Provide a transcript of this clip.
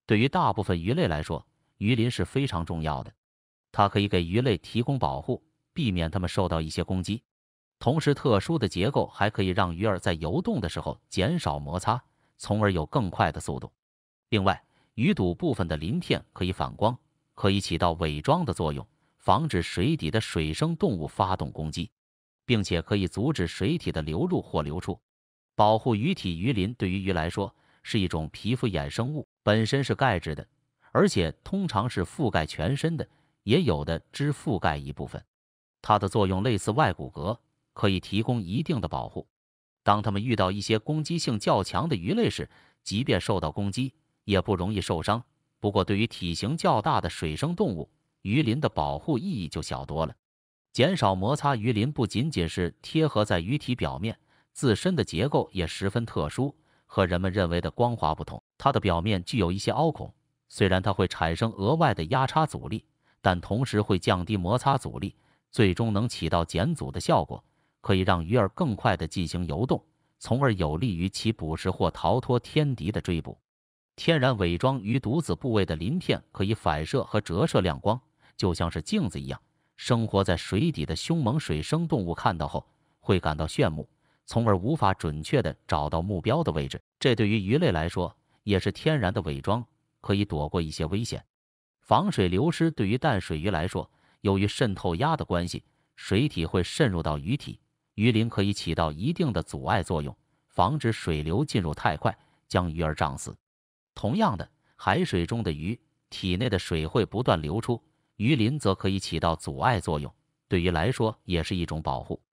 对于大部分鱼类来说，鱼鳞是非常重要的，它可以给鱼类提供保护，避免它们受到一些攻击。同时，特殊的结构还可以让鱼儿在游动的时候减少摩擦，从而有更快的速度。另外，鱼肚部分的鳞片可以反光，可以起到伪装的作用，防止水底的水生动物发动攻击，并且可以阻止水体的流入或流出。保护鱼体鱼鳞对于鱼来说是一种皮肤衍生物，本身是钙质的，而且通常是覆盖全身的，也有的只覆盖一部分。它的作用类似外骨骼，可以提供一定的保护。当它们遇到一些攻击性较强的鱼类时，即便受到攻击，也不容易受伤。不过，对于体型较大的水生动物，鱼鳞的保护意义就小多了。减少摩擦，鱼鳞不仅仅是贴合在鱼体表面，自身的结构也十分特殊，和人们认为的光滑不同。它的表面具有一些凹孔，虽然它会产生额外的压差阻力，但同时会降低摩擦阻力，最终能起到减阻的效果，可以让鱼儿更快地进行游动，从而有利于其捕食或逃脱天敌的追捕。天然伪装鱼肚子部位的鳞片可以反射和折射亮光，就像是镜子一样。生活在水底的凶猛水生动物看到后会感到炫目，从而无法准确地找到目标的位置。这对于鱼类来说也是天然的伪装，可以躲过一些危险。防水流失对于淡水鱼来说，由于渗透压的关系，水体会渗入到鱼体，鱼鳞可以起到一定的阻碍作用，防止水流进入太快，将鱼儿胀死。同样的，海水中的鱼体内的水会不断流出，鱼鳞则可以起到阻碍作用，对鱼来说也是一种保护。